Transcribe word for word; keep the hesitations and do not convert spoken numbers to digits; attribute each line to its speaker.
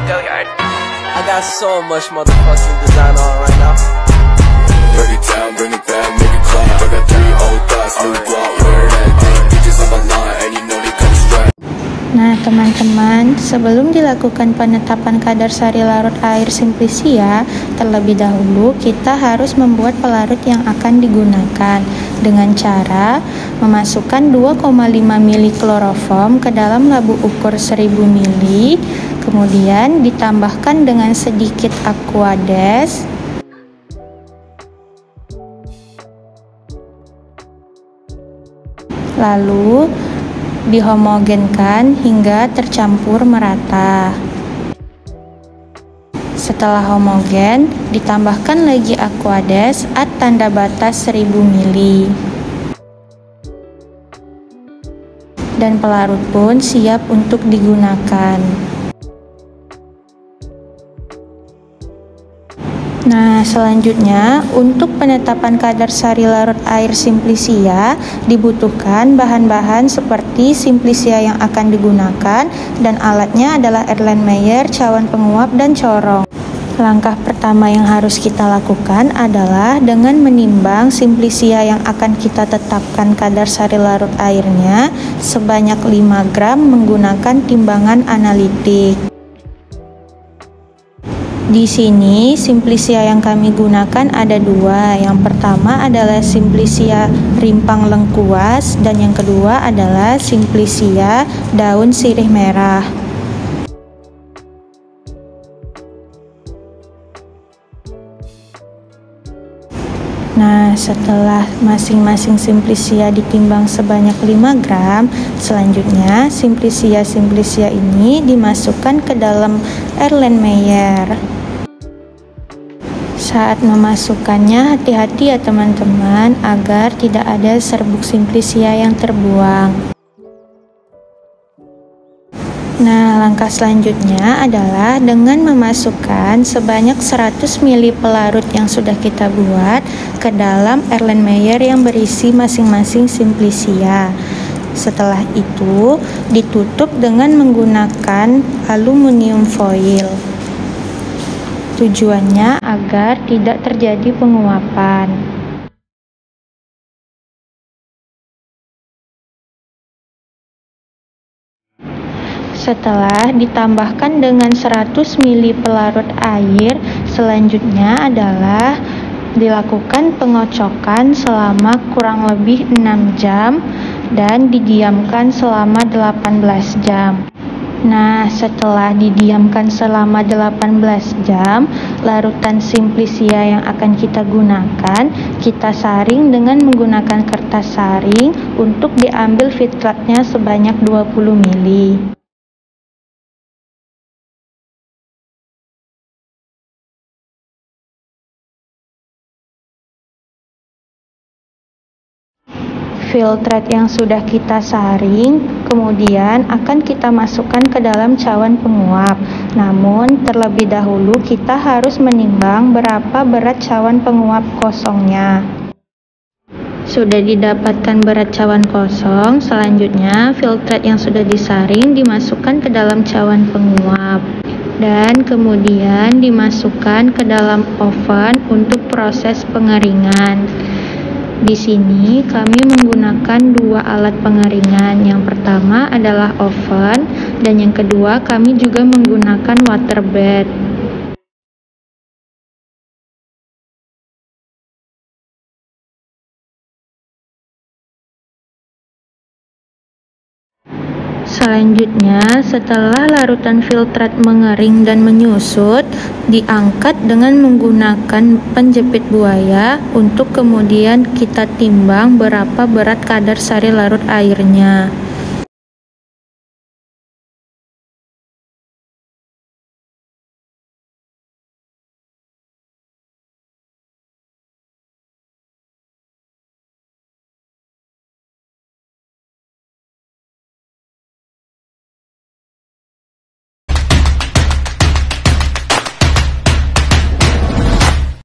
Speaker 1: I got so much motherfucking design on right now.
Speaker 2: Break it down, bring it back, make it clap. I got three old thoughts, new block, where that thing. Bitches on my line, and you know they come straight.
Speaker 3: Nah teman-teman, sebelum dilakukan penetapan kadar sari larut air Simplicia, terlebih dahulu kita harus membuat pelarut yang akan digunakan dengan cara memasukkan dua koma lima mili kloroform ke dalam labu ukur seribu mili, kemudian ditambahkan dengan sedikit Aquades, lalu dihomogenkan hingga tercampur merata. Setelah homogen, ditambahkan lagi Aquades at tanda batas seribu mili. Dan pelarut pun siap untuk digunakan. Nah, selanjutnya untuk penetapan kadar sari larut air Simplicia dibutuhkan bahan-bahan seperti Simplicia yang akan digunakan, dan alatnya adalah Erlenmeyer, cawan penguap, dan corong. Langkah pertama yang harus kita lakukan adalah dengan menimbang Simplicia yang akan kita tetapkan kadar sari larut airnya sebanyak lima gram menggunakan timbangan analitik. Di sini Simplicia yang kami gunakan ada dua. Yang pertama adalah Simplicia rimpang lengkuas, dan yang kedua adalah Simplicia daun sirih merah. Nah, setelah masing-masing Simplicia ditimbang sebanyak lima gram, selanjutnya Simplicia Simplicia ini dimasukkan ke dalam Erlenmeyer. Saat memasukkannya hati-hati ya teman-teman, agar tidak ada serbuk Simplicia yang terbuang. Nah, langkah selanjutnya adalah dengan memasukkan sebanyak seratus mili pelarut yang sudah kita buat ke dalam Erlenmeyer yang berisi masing-masing Simplicia. Setelah itu, ditutup dengan menggunakan aluminium foil. Tujuannya agar tidak terjadi penguapan. Setelah ditambahkan dengan seratus mili pelarut air, selanjutnya adalah dilakukan pengocokan selama kurang lebih enam jam dan didiamkan selama delapan belas jam. Nah, setelah didiamkan selama delapan belas jam, larutan Simplicia yang akan kita gunakan, kita saring dengan menggunakan kertas saring untuk diambil filtratnya sebanyak dua puluh mili. Filtrat yang sudah kita saring kemudian akan kita masukkan ke dalam cawan penguap. Namun terlebih dahulu kita harus menimbang berapa berat cawan penguap kosongnya. Sudah didapatkan berat cawan kosong, selanjutnya filtrat yang sudah disaring dimasukkan ke dalam cawan penguap dan kemudian dimasukkan ke dalam oven untuk proses pengeringan. Di sini kami menggunakan dua alat pengeringan. Yang pertama adalah oven, dan yang kedua kami juga menggunakan water bed. Selanjutnya, setelah larutan filtrat mengering dan menyusut, diangkat dengan menggunakan penjepit buaya untuk kemudian kita timbang berapa berat kadar sari larut airnya.